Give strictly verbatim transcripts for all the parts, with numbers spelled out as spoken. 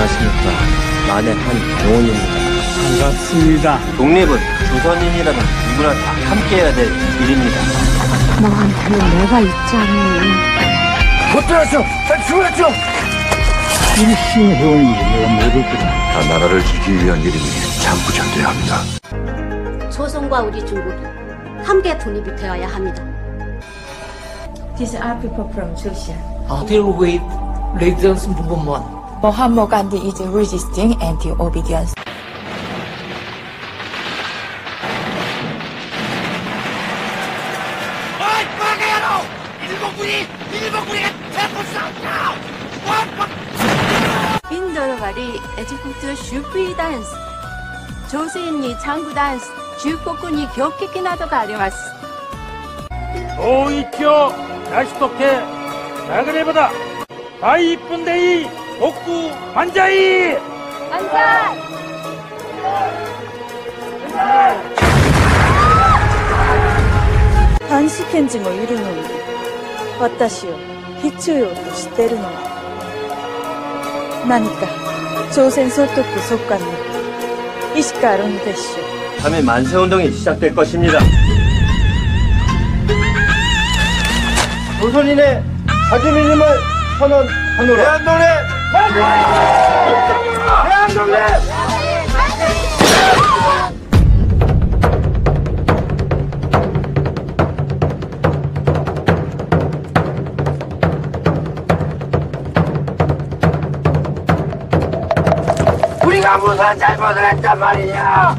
안녕하십니까. 만의 한동훈입니다. 반갑습니다. 독립은 조선인이라면 누구나 다 함께해야 될 일입니다. 너한테는 내가 있지 않니? 못 들었어! 다 죽었어! 일심 해온 일이 내가 모를 거다. 다 나라를 지키기 위한 일이니 참고 견뎌야 합니다. 조선과 우리 중국이 함께 독립이 되어야 합니다. These are people from Joseon. Deal with resistance movement. Mahatma Gandhi is resisting anti-obedience. 어이, 빠가야로! 일본군이, 일본군이 대포 쐈다! 빈도로발이 에지국트 슈프리 댄스, 조세인이 장구 댄스, 주국군이 격했기 나도가 아리마스. 오이쇼 다시토케 나그네보다 다 이쁜데이 복구 반자이! 반짝! 監視検事もいるのに私を必要としてるのは何か朝鮮総督速乾の意思があるんでしょう。 삼 일 만세운동이 시작될 것입니다. 조선인의 자주민임을 선언하노라. 대한독립! 대한독립! 우리가 무슨 잘못을 했단 말이냐!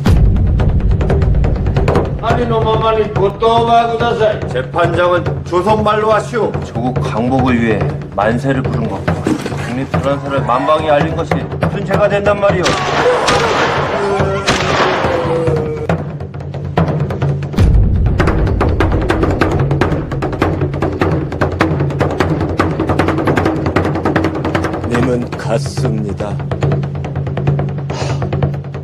아리노마마니 고토마구다사이. 재판장은 조선말로 하시오. 조국 강복을 위해 만세를 부른 것. 독립 불안사를 만방에 알린 것이 무슨 죄가 된단 말이오. 님은 갔습니다.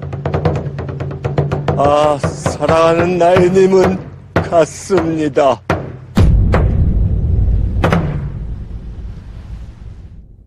아, 사랑하는 나의 님은 갔습니다.